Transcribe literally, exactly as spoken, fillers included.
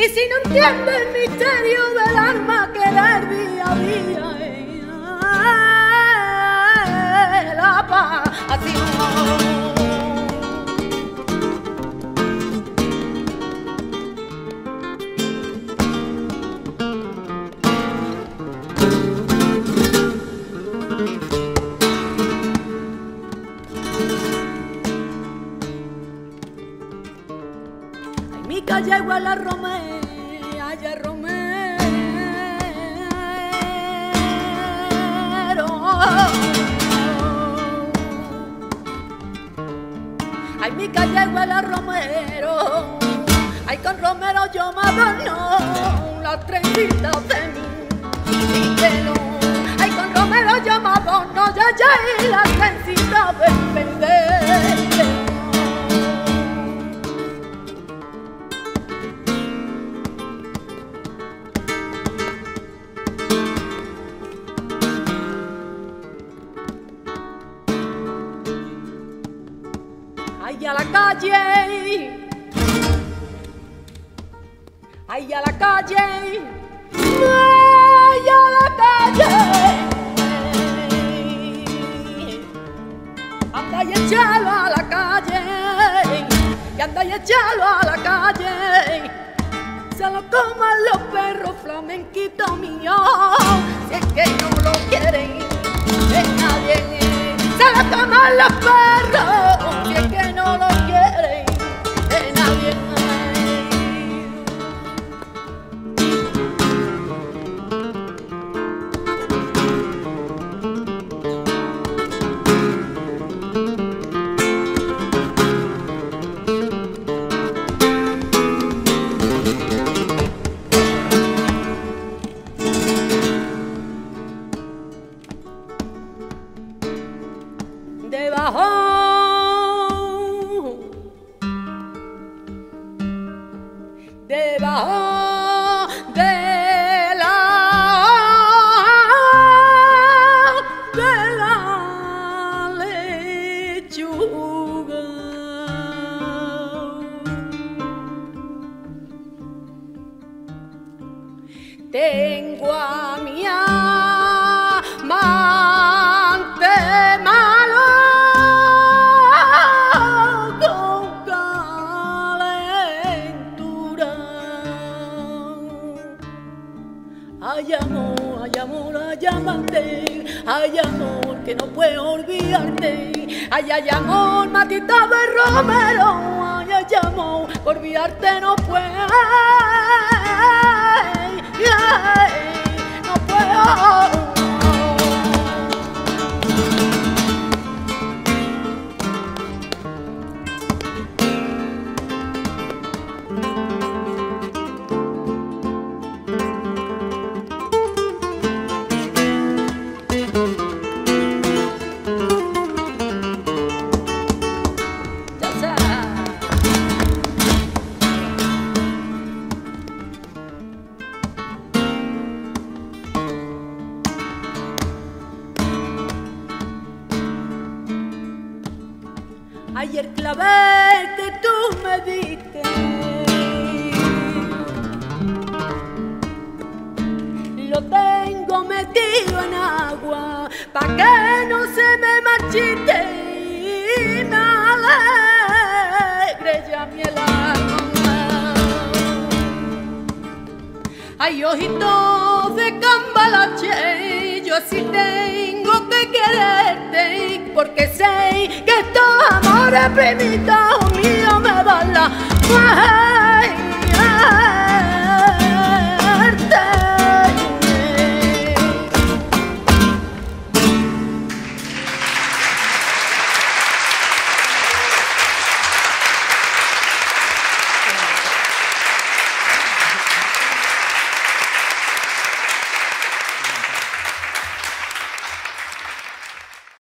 Y si no entiende el misterio del alma que del día a día es la pasión. Mi calle huele a Romero, allá Romero. Ay, mi calle huele a Romero. Ay, con Romero yo me adorno las trencitas de mi pelo. Ay, con Romero yo me adorno ya, ya, y las trencitas de mi pelo. Ay, a la calle, ay, a la calle, ay, a la calle, anda y échalo a la calle, y anda y échalo a la calle, se lo coman los perros flamenquitos míos, si es que no lo quieren, es nadie, se lo coman los perros, si es que no lo quieren, es nadie. Debajo, debajo de la, de la lechuga, tengo a mi amante malo. Ay amor, ay amor, ay amante, ay amor que no puedo olvidarte, ay ay amor, matita de Romero, ay ay amor, por olvidarte no puedo, no puedo. Ay, el clavel que tú me diste, lo tengo metido en agua pa' que no se me marchite y me alegre ya mi alma. Ay, ojitos de cambalache, yo sí tengo que quererte, porque sé que estos amores primitos míos me dan la mujer.